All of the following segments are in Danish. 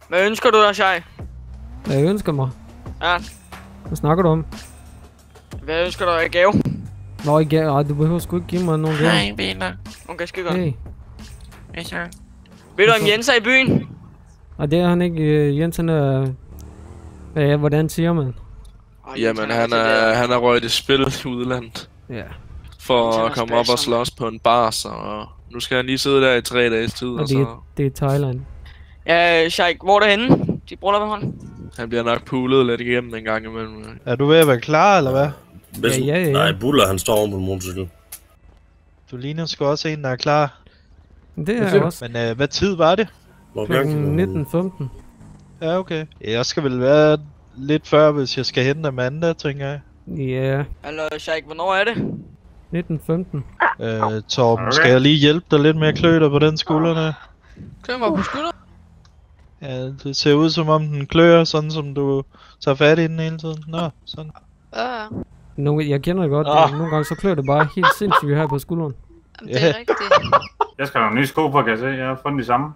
Hvad ønsker du dig, Shai? Hvad jeg ønsker mig? Ja. Hvad snakker du om? Hvad ønsker du dig i gave? Nå, ikke gave. Ej, du behøver sgu ikke give mig nogen gave. Hej, venner. Okay, skide godt. Hey. Hvad så? Ved du om Jens er i byen? Og det er han ikke. Jensen er... Hvordan siger man? Jamen, han er røget i spil i udlandet. Ja. For at komme op og slås på en bar, så nu skal han lige sidde der i 3 dages tid, og så... Det er Thailand. Ja, Sheik, hvor er det henne? De bruger ved hånden. Han bliver nok pulet lidt igennem en gang imellem. Er du ved at være klar, eller hvad? Ja. Nej, Buller, han står oven på en motorcykel. Du ligner sgu også en, der er klar. Det er jeg også. Men hvad tid var det? Klokken 19:15. Ja, okay. Jeg skal vel være lidt før, hvis jeg skal hente Amanda, tænker jeg. Ja. Hallo, Sheik, hvornår er det? 19:15. Torben, skal jeg lige hjælpe dig lidt med at klø dig på den skuldrene? Klør mig på skulderen? Ja, det ser ud som om den klør, sådan som du tager fat i den hele tiden. Nå, sådan. Jeg kender det godt. Nogle gange så klør det bare helt sindssygt her på skulderen. Jamen, det er rigtigt. Jeg skal have nogle nye sko på, kan jeg se. Jeg har fundet de samme.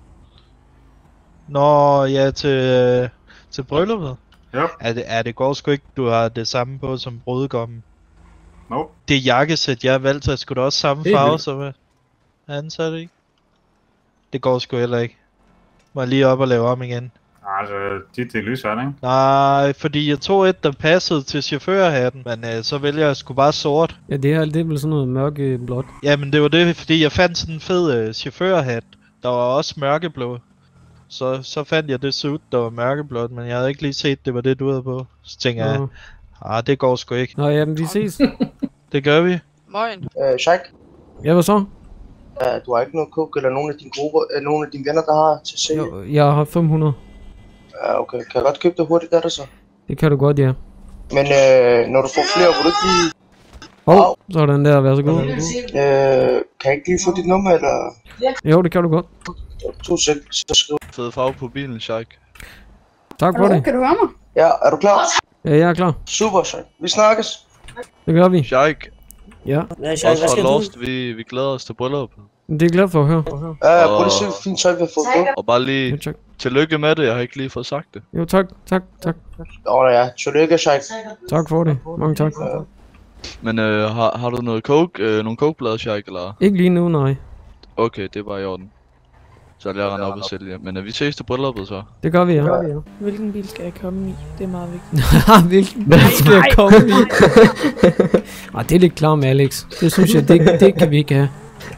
Nå, ja, til brylluppet? Jo. Det går sgu ikke, du har det samme på som brudgommen. No. Det jakkesæt, jeg har valgt, så skulle da også samme farve som ansat, ikke? Det går sgu heller ikke. Må jeg lige op og lave om igen. Altså, dit er lysere, ikke? Nej, fordi jeg tog et, der passede til chaufførhatten, men så vælger jeg sgu bare sort. Ja, det er vel sådan noget mørkeblåt. Ja, men det var det, fordi jeg fandt sådan en fed chaufførhat, der var også mørkeblå. Så fandt jeg det suit, der var mørkeblåt, men jeg havde ikke lige set, det var det, du havde på. Så tænker jeg, det går sgu ikke. Nå, jamen vi ses. Det gør vi. Moin. Sheik? Ja, hvad så? Du har ikke noget coke eller nogen af dine grupper, nogen af dine venner, der har til sælge? Jo, jeg har 500. Ja, okay. Kan jeg godt købe det hurtigt, der så? Det kan du godt, ja. Men når du får flere, vil du ikke lige... Sådan der, vær så god. Kan jeg ikke lige få dit nummer, eller...? Jo, det kan du godt. 2 sek, så skriv. Fed farve på bilen, Sheik. Tak for det. Kan du høre mig? Ja, er du klar? Ja, jeg er klar. Super, Sheik. Vi snakkes. Det gør vi. Sheik. Ja. Også for Lost, vi glæder os til bryllup. Det er glad for at høre. Ja, prøv lige at se, hvor fint tøj vi har fået på. Og bare lige tillykke med det, jeg har ikke lige fået sagt det. Jo, tak. Ja, tillykke, Sheik. Tak for det. Mange tak. Men har du noget coke, nogle cokeblade, Sheik, eller? Ikke lige nu, nej. Okay, det er bare i orden. Så jeg render op og sælge. Men vi ses til brylluppet så. Det gør vi, ja. Hvilken bil skal jeg komme i? Det er meget vigtigt. Hvilken bil skal jeg komme i? Det er lidt klar med, Alex. Det synes jeg, det kan vi ikke have.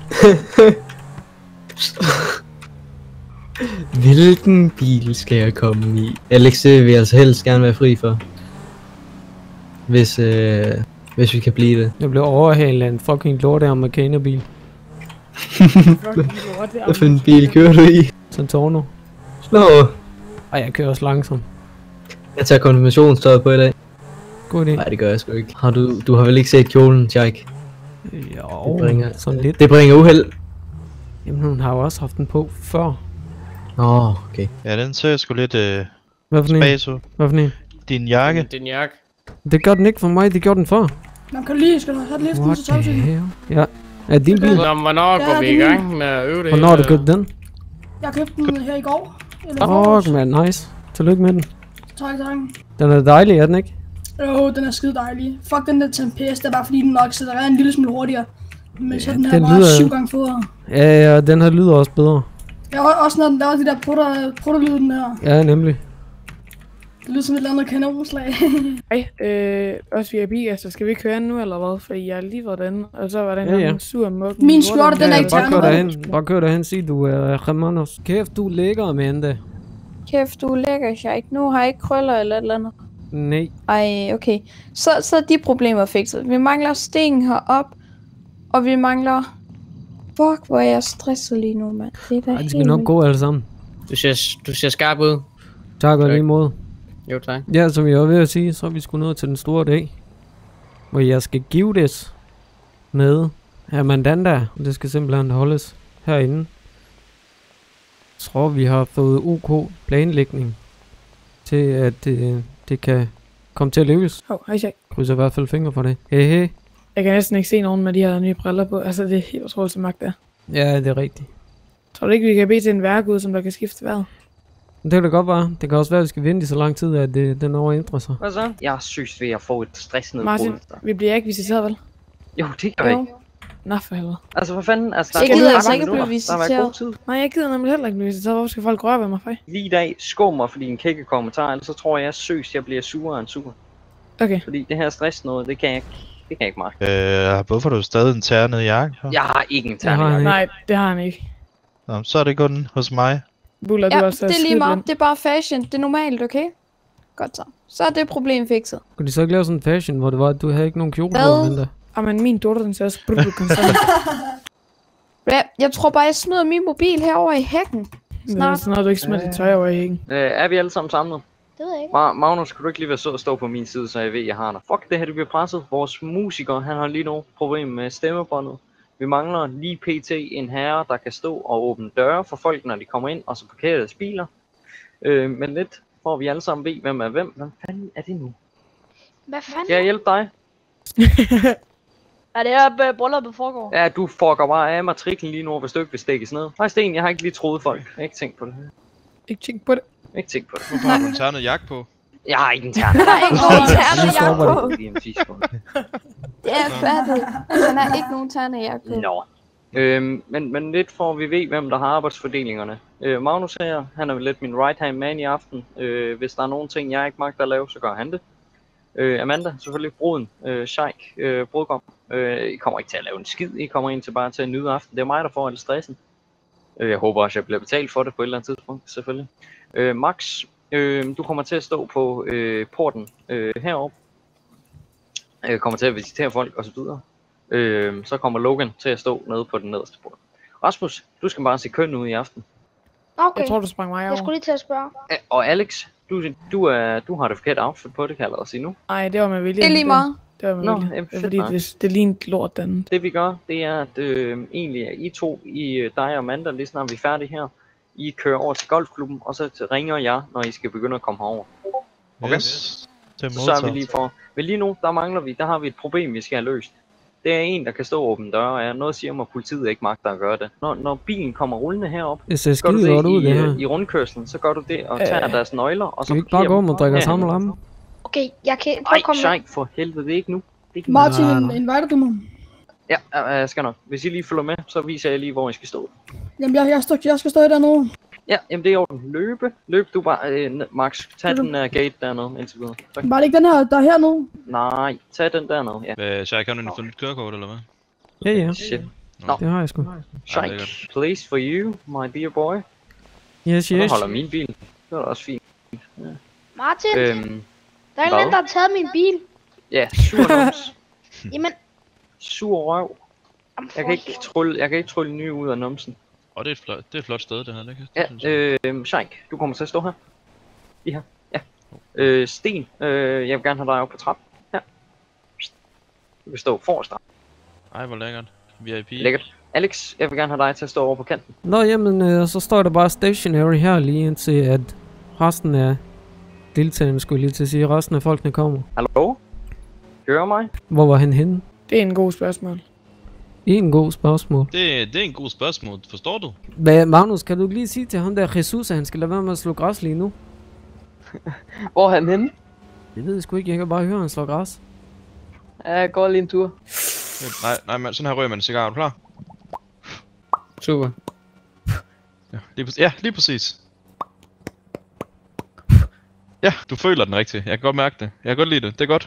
Hvilken bil skal jeg komme i? Alex vil jeg altså helst gerne være fri for. Hvis vi kan blive det. Jeg blev overhalet af en fucking lorte amerikanerbil. Hvad for en bil kører du i? Santorno. Nå. Ej, jeg kører også langsomt. Jeg tager konfirmationstøjet på i dag. God idé. Nej, det gør jeg sgu ikke. Du har vel ikke set kjolen, Sheik? Jo, sådan lidt. Det bringer uheld. Jamen, hun har jo også haft den på før. Okay. Ja, den ser sgu lidt Hvad for en? space ud. Hvad for en? Din jakke. Din jakke. Det gør den ikke for mig, det gjorde den før. Nå, kan du lige, skal du have det lige efter til Ja. Er din bil? Nå, hvornår går vi i gang med at øve det? Hvornår har du købt den? Jeg købte den her i går. Fuck, man, nice. Tillykke med den. Tak. Den er dejlig, er den ikke? Jo, den er skide dejlig. Fuck den der Tempest, det er bare fordi den nok sætter en lille smule hurtigere. Men så den her bare lyder... 7 gange federe. Ja, den her lyder også bedre. Ja, også når den laver de der prutterlyden der. Ja, nemlig. Det lyder som et eller andet kanonslag. Hej, også VIP-gæster. Skal vi køre nu eller hvad? For jeg har lige været derinde, og så var den en sur mukken. Min skjorte, den er ikke ternet. Bare kør derhen, sig du er Ramanos. Kæft, du er lækker, Amanda. Kæft, du er lækker, Sheik. Nu har jeg ikke krøller eller et eller andet. Nej. Ej, okay. Så er de problemer fikset. Vi mangler sten herop, og vi mangler... Fuck, hvor er jeg stresset lige nu, mand. Det skal nok gå alle sammen. Du ser skarp ud. Tak og lige måde. Jo, tak. Ja, som jeg var ved at sige, så er vi sgu nået til den store dag. Hvor jeg skal give det med Amanda. Det skal simpelthen holdes herinde. Jeg tror, vi har fået OK planlægning til, at det kan komme til at lykkes. Hej, Sheik. Krydser i hvert fald fingre for det. Hey. Jeg kan næsten ikke se nogen med de her nye briller på. Altså, det er helt utroligt så magt der. Ja, det er rigtigt. Tror du ikke, vi kan bede til en værgud, som der kan skifte vejret? Det kan da godt være. Det kan også være, at vi skal vente i så lang tid, at den ændrer sig. Hvad så? Jeg synes ved at få et stressende Martin, vi bliver ikke visiteret, vel? Jo, det gør vi ikke. Nå for helvede. Altså, hvad fanden? Altså, jeg gider altså ikke blive visiteret. Nej, jeg gider nemlig heller ikke blive visiteret. Hvorfor skal folk røre ved mig, fej? Lige i dag, skål mig for din kække kommentar, ellers så tror jeg søs, jeg bliver surere end sur. Okay. Fordi det her stress noget, det kan jeg ikke mærke. Hvorfor har du stadig en ternet jakke? Jeg har ikke en ternet jakke. Nej, det har han ikke. Nå, så er det kun hos mig. Buller, ja, det er lige meget. Det er bare fashion. Det er normalt, okay? Godt så. Så er det problem fikset. Kunne de så ikke lave sådan en fashion, hvor det var, at du havde ikke nogen kjole på, Amanda? Jamen, min datter, den ser også brudt konstant. Ja, jeg tror bare, jeg smider min mobil herover i hækken. Snart. Snart du ikke smider dit tøj over i hækken. Er vi alle sammen samlet? Det ved jeg ikke. Magnus, kunne du ikke lige være sød og stå på min side, så jeg ved, jeg har dig? Fuck, det her, det bliver presset. Vores musiker, han har lige nu problem med stemmebåndet. Vi mangler lige pt. En herre, der kan stå og åbne døre for folk, når de kommer ind, og så parkerer deres biler. Men lidt, hvor vi alle sammen ved, hvem er hvem. Hvem fanden er det nu? Hvad fanden? Skal jeg hjælpe dig? Er det her brylluppet foregår? Ja, du fucker bare af matriklen lige nu, hvis du ikke vil stikkes ned. Hej Sten, jeg har ikke lige troet folk. Jeg har ikke tænkt på det. Ikke tænkt på det? Ikke tænkt på det. Hvorfor har du en ternet jakke på? Jeg har ikke en ternet. Der er ikke nogen ternet jakke på. Det er færdigt. Altså, der er ikke nogen ternet jakke på. Nå. Men lidt for vi ved, hvem der har arbejdsfordelingerne. Magnus her, han er lidt min right hand man i aften. Hvis der er nogle ting, jeg ikke magter at lave, så gør han det. Amanda, selvfølgelig bruden, Sheik, brudgom. I kommer ikke til at lave en skid, I kommer ind til bare til at nyde aften. Det er mig, der får al stressen. Jeg håber også, jeg bliver betalt for det på et eller andet tidspunkt, selvfølgelig. Max, du kommer til at stå på porten heroppe. Kommer til at visitere folk osv. Så kommer Logan til at stå nede på den nederste port. Rasmus, du skal bare se køn ud i aften. Okay. Jeg tror, du sprang mig over. Jeg skulle lige til at spørge. Og Alex, du har det forkerte outfit på, det kan jeg allerede sige nu. Nej, det var med vilje. Det er lige meget. Det var med vilje. Det er fordi, det ligner lort den. Det vi gør, det er, at egentlig er I to, dig og Amanda, lige snart vi er færdige her. I kører over til golfklubben, og så ringer jeg, når I skal begynde at komme herover. Okay? Yes. Så er vi lige for. Men lige nu, der har vi et problem, vi skal have løst. Det er en, der kan stå og åbne døre, og jeg noget siger mig, at politiet ikke magter at gøre det. Når bilen kommer rullende herop, det ser skide godt ud, det her. I rundkørslen, så gør du det og tager deres nøgler, og så kan vi ikke bare gå om og drikke os sammen lamme? Okay, jeg kan prøve at komme med. Ej, for helvede, det er ikke nu. Martin, inviter du mig? Ja, jeg skal nok. Hvis I lige følger med, så viser jeg lige, hvor I skal stå. Jamen, jeg skal stå dernede. Ja, jamen det er jo løb du bare, Max, tag den gate dernede indtil videre. Tak. Bare ikke den her, der er hernede. Nej, tag den dernede, ja. Så jeg kan få nyt kørekort, eller hvad? Ja. Shit. Nå. Det har jeg sgu. Sheik, place for you, my dear boy. Yes. Jeg holder min bil. Det var da også fint. Ja. Martin, der er en mand, der har taget min bil. Ja, sur noms. Jamen. Sur røv. Jeg kan ikke trylle nye ud af numsen. Og det er et flot sted, det her, ikke? Ja, Sheik, du kommer til at stå her. Lige her, ja. Sten, jeg vil gerne have dig op på trappen. Her. Du vil stå forrest dig. Ej, hvor lækkert. VIP. Lækkert. Alex, jeg vil gerne have dig til at stå over på kanten. Nå, jamen, så står der bare stationary her lige indtil at resten af deltagerne, skulle lige til at sige, resten af folkene kommer. Hallo? Hører mig? Hvor var han henne? Det er en god spørgsmål. En god spørgsmål. Det er en god spørgsmål, forstår du? Hvad, Magnus, kan du lige sige til ham der Jesus, at han skal lade være med at slå græs lige nu? Hvor er han henne? Det ved jeg sgu ikke, jeg kan bare høre, han slår græs. Ja, jeg går lige en tur. Nej, men sådan her rører man en cigar, er du klar? Super. Ja, lige præcis. Ja, du føler den rigtigt. Jeg kan godt mærke det. Jeg kan godt lide det. Det er godt.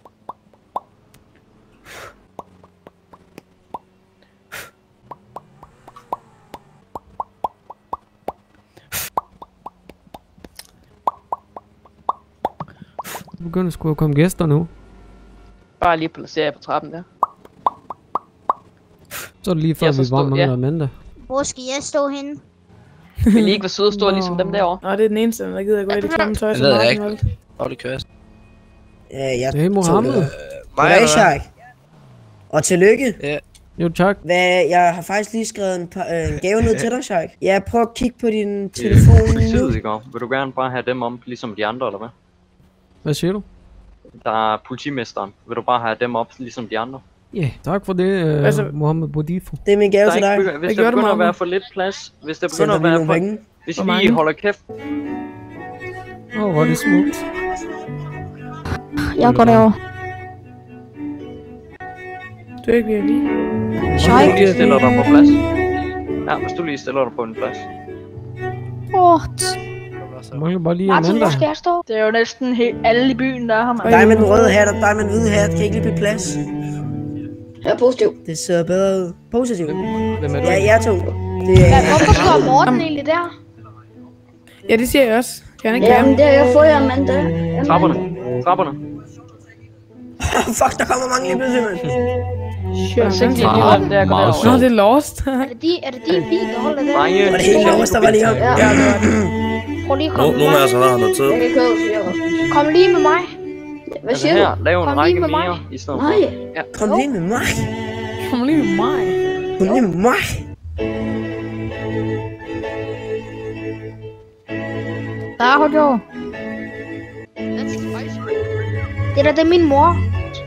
Nu begynder sgu at komme gæster nu. Bare lige placere på trappen der. Så er det lige før, vi var mangler Amanda. Hvor skal jeg stå henne? Vil I ikke være søde og stå ligesom dem derovre? Nej, det er den eneste, der gider gå i det klamme tøj, som Martin valgte. Det kører. Hey, Mohammed. Goddag, Sheik. Og tillykke. Ja. Jo, tak. Jeg har faktisk lige skrevet en gave ned til dig, Sheik. Ja, prøv at kigge på din telefon. Politiet, ikke? Vil du gerne bare have dem om, ligesom de andre, eller hvad? Hvad siger du? Der er politimesteren. Vil du bare have dem op, ligesom de andre? Ja, tak for det, Mohammed Bodifo. Det er min gave til dig. Hvis der begynder at være for lidt plads, hvis der begynder at være for... Hvis vi holder kæft... Hvor er det smukt. Jeg går derover. Du er ikke ved at lide. Hvis du lige stiller dig på plads. Ja, hvis du lige stiller dig på en plads. Så mangler bare lige Martin, Amanda. hvor skal jeg stå? Det er jo næsten helt alle i byen, der har man. Dig med den røde hat og dig med den hvide hat, kan ikke lige blive plads. Jeg er positiv. Det ser bedre ud. Positiv. Hvem er du? Ja, jeg to. Det Hvorfor står Morten egentlig der? Ja, det siger jeg også. Kan han ikke Jamen, det har jeg fået, Amanda. Trapperne. Fuck, der kommer mange lige pludselig, mand. Nå, det er lost. Er det din bil, der holder der? Drenge, Var det helt lost, der var lige om? Ja. Prøv lige at komme Nogle af os har noget tid. Jeg kan køre, siger jeg. Kom lige med mig. Hvad siger du? her, lav en Kom række lige med mig. mere i stedet Nej. Ja. Kom lige med mig. Kom lige med mig. Kom lige med mig. Der har du. Det er min mor.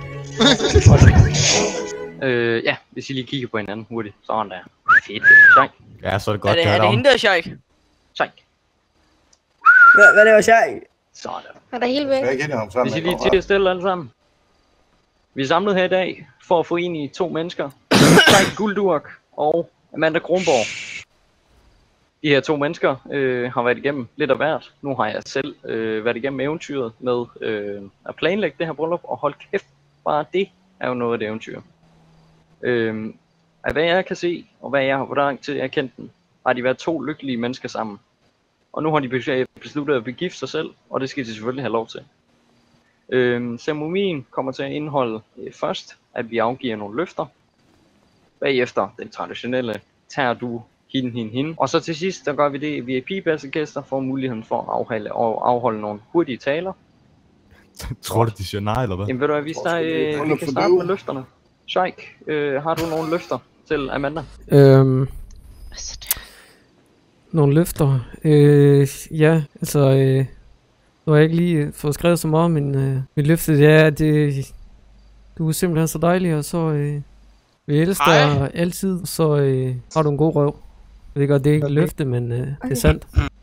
Ja, hvis I lige kigger på hinanden hurtigt. Sådan der. Fedt. Sheik. Ja, så er det godt. Er det hende der, Sheik? Sheik. Hvad det var, Sheik? Sådan. Han er helt væk. Hvis I lige tiger stille alle sammen. Vi er samlet her i dag for at forene 2 mennesker. Sheik Guldurk og Amanda Kronborg. De her 2 mennesker har været igennem lidt af hvert. Nu har jeg selv været igennem eventyret med at planlægge det her bryllup. Og hold kæft, bare det er jo noget af det eventyr. Af hvad jeg kan se, og hvad jeg har, hvor lang tid jeg har kendt dem, har de været 2 lykkelige mennesker sammen. Og nu har de besluttet at begifte sig selv, og det skal de selvfølgelig have lov til. Ceremonien kommer til at indeholde først, at vi afgiver nogle løfter. Bagefter den traditionelle, tager du hende. Og så til sidst, der gør vi det, VIP-bassegæster får muligheden for at afholde nogle hurtige taler. Tror du, de siger nej, eller hvad? Jamen ved du hvad, vi kan starte med løfterne. Sheik, har du nogle løfter til Amanda? Nogle løfter? Ja, altså... nu har jeg ikke lige fået skrevet så meget om mit løfte. Det er, at du er simpelthen så dejlig, og så... vi elsker dig altid, så har du en god røv. Jeg ved godt, det er ikke et løfte, men det er sandt.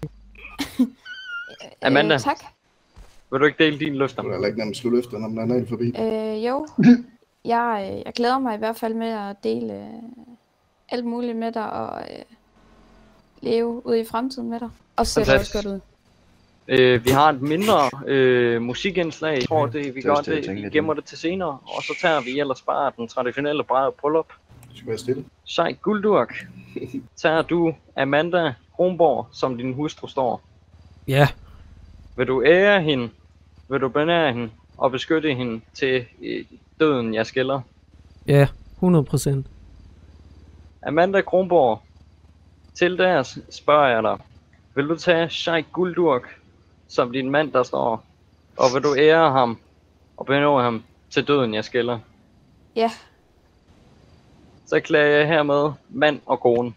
Amanda, tak. vil du ikke dele dine løfter? Du er ikke nærmest skulle løfte, når man er helt forbi. Jo. Jeg glæder mig i hvert fald med at dele alt muligt med dig og leve ude i fremtiden med dig. Og så ser det også godt ud. Vi har et mindre musikindslag. Jeg tror, vi gør det, vi gemmer det til senere. Og så tager vi ellers bare den traditionelle bryllup. Du skal være stille. Sheik Guldurk, tager du Amanda Kronborg, som din hustru står? Ja. Vil du ære hende? Vil du benære hende? Og beskytte hende til døden, jeg skiller? Ja, 100%. Amanda Kronborg, til deres spørger jeg dig. Vil du tage Sheik Guldurk som din mand, der står? Og vil du ære ham og benåde ham til døden, jeg skiller? Ja. Så erklærer jeg hermed mand og kone.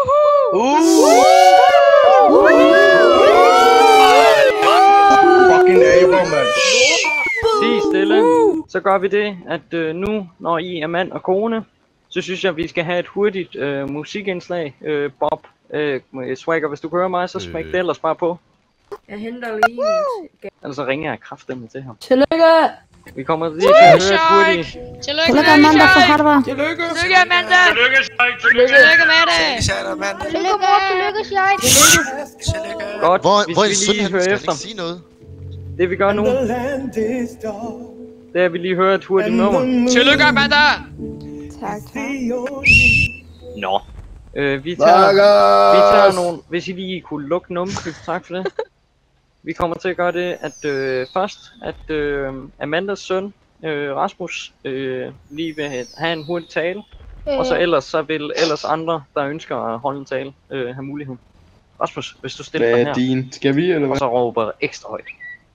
Fucking abo, mand. Sig stille. Så gør vi det, at nu, når I er mand og kone, så synes jeg, at vi skal have et hurtigt musikindslag. Bob, Swagger, hvis du kan høre mig, så smæk det ellers bare på. Jeg henter lige. Ellers så ringer jeg kraftedeme til ham. Tillykke! Vi kommer lige til at høre et hurtigt. Tillykke, Amanda, for hardt. Tillykke, Amanda! Tillykke, Sheik! Tillykke med det! Tillykke, mor. Tillykke, Sheik. Godt, Hvor hvis vi lige hører efter. Sige noget? Det vi gør nu, det er, at vi lige hører et hurtigt nummer. Tillykke, Amanda! Tak. Nå. Vi tager nogle, hvis I lige kunne lukke nummer, tak for det. Vi kommer til at gøre det, at først, at Amandas søn, Rasmus, lige vil have en hurtig tale. Og så ellers vil andre, der ønsker at holde en tale, have mulighed. Rasmus, hvis du stiller dig her. Din? Skal vi, eller hvad? Og så råber ekstra højt.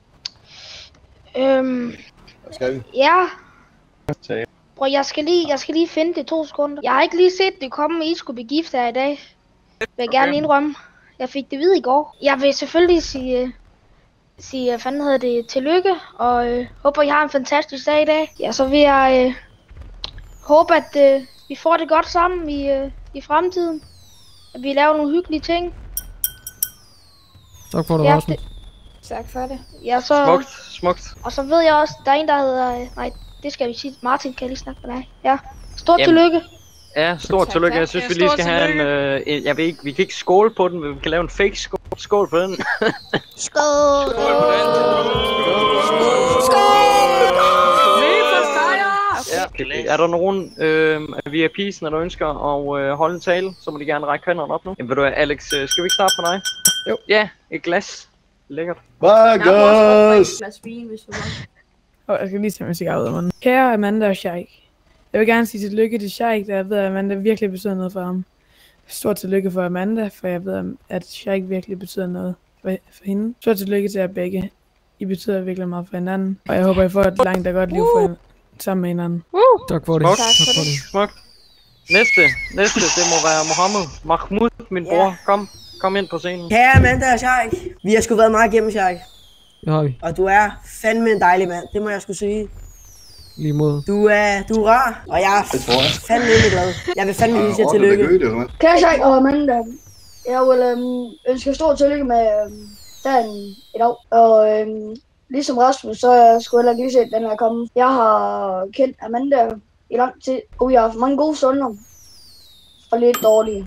Skal vi? Ja. Bro, jeg skal lige finde det 2 sekunder. Jeg har ikke lige set det komme, I skulle begifte jer i dag. Vil jeg gerne indrømme. Jeg fik det vide i går. Jeg vil selvfølgelig sige hvad fanden hedder det, tillykke, og håber, I har en fantastisk dag i dag. Ja, så vil jeg håbe, at vi får det godt sammen i fremtiden. At vi laver nogle hyggelige ting. Tak for det, Rasmus. Tak for det. Ja, så... Smukt, smukt. Og så ved jeg også, der er en, der hedder... Nej, det skal vi sige. Martin, kan jeg lige snakke med dig? Ja. Stort tillykke. Ja, stort tillykke. Jeg synes, vi lige skal have en... jeg ved ikke, vi kan ikke skåle på den, men vi kan lave en fake skål på den. Skål! Skål på den. Ja. Er der nogen af VIP's'erne, der ønsker at holde en tale, så må de gerne række hænderne op nu. Jamen, ved du hvad, Alex, skal vi ikke starte med dig? Jo. Ja, et glas. Lækkert. Vargas! Glas vin, hvis du Jeg skal lige tage min cigaret ud af munden. Kære Amanda og Sheik. Jeg vil gerne sige tillykke til Sheik, da jeg ved, at Amanda virkelig betyder noget for ham. Stort tillykke for Amanda, for jeg ved, at Sheik virkelig betyder noget for hende. Stort tillykke til jer begge. I betyder virkelig meget for hinanden. Og jeg håber, I får et langt og godt liv for sammen med hinanden. Tak for det. Smukt. Tak for det. Smukt. Næste, det må være Mohammed. Mahmoud, min bror. Kom ind på scenen. Kære Amanda og Sheik. Vi har sgu været meget igennem, Sheik. Det har vi. Og du er fandme en dejlig mand, det må jeg sgu sige. Lige mod. Du er rar, og jeg er fandme glad. Jeg vil fandme hilse jer tillykke. Kære Sheik og Amanda, jeg vil ønske stort tillykke med dagen i dag. Og ligesom Rasmus, så skulle jeg lige se den her komme. Jeg har kendt Amanda i lang tid, og vi har haft mange gode stunder. Og lidt dårlige.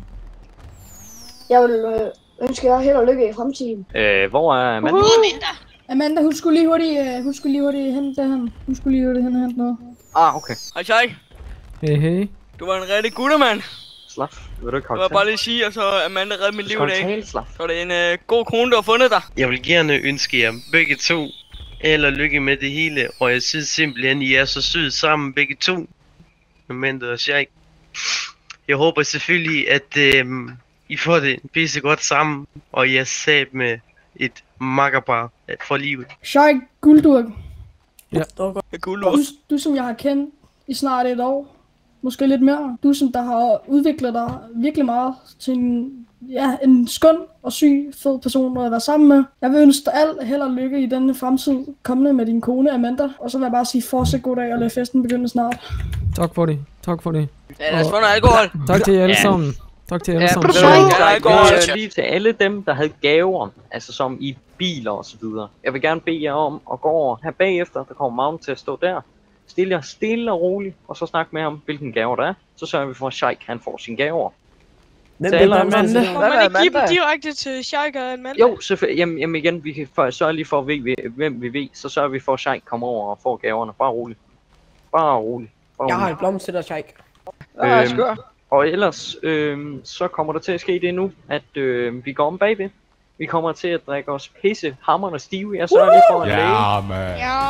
Jeg vil ønske jer held og lykke i fremtiden. Hvor er Amanda? Amanda, hun skulle lige hurtigt hente det her. Hun skulle lige hurtigt hente noget. Okay. Hej, Sheik. Hey. Du var en rigtig guttermand. Slap. Vil du ikke Jeg vil bare lige sige, at så Amanda redde mit liv i dag. Så er det en god kone, der har fundet dig. Jeg vil gerne ønske jer begge to held og lykke med det hele. Og jeg synes simpelthen, I er så søde sammen begge to. Amanda og Sheik. Jeg håber selvfølgelig, at I får det pisse godt sammen. Og I er sat med et makkerpar for livet. Sheik Guldurk. Ja. Du som jeg har kendt i snart et år. Måske lidt mere. Du som der har udviklet dig virkelig meget til en skøn og syg, fed person at være sammen med. Jeg vil ønske dig alt held og lykke i denne fremtid kommende med din kone Amanda. Og så vil jeg bare sige fortsæt god dag og lad festen begynde snart. Tak for det. Tak for det. Ja, lad os få noget alkohol. Tak til jer alle sammen. Tak til jer alle sammen. Lige til alle dem, der havde gaver, altså som i biler og så videre. Jeg vil gerne bede jer om at gå over her bagefter, der kommer Magne til at stå der. Stil jer stille og roligt, og så snak med ham, hvilken gaver der er. Så sørger vi for, at Sheik han får sine gaver. Hvem er Amanda? Må man ikke give dem direkte til Sheik og Amanda? Jo, selvfølgelig. Jamen igen, vi kan sørge lige for, hvem vi ved. Så sørger vi for, at Sheik kommer over og får gaverne. Bare roligt. Bare roligt. Jeg har en blomst til dig, Sheik. Og ellers, så kommer der til at ske det nu, at vi går om bagved. Vi kommer til at drikke os pisse hamrende stive. Jeg sørger lige for en læge.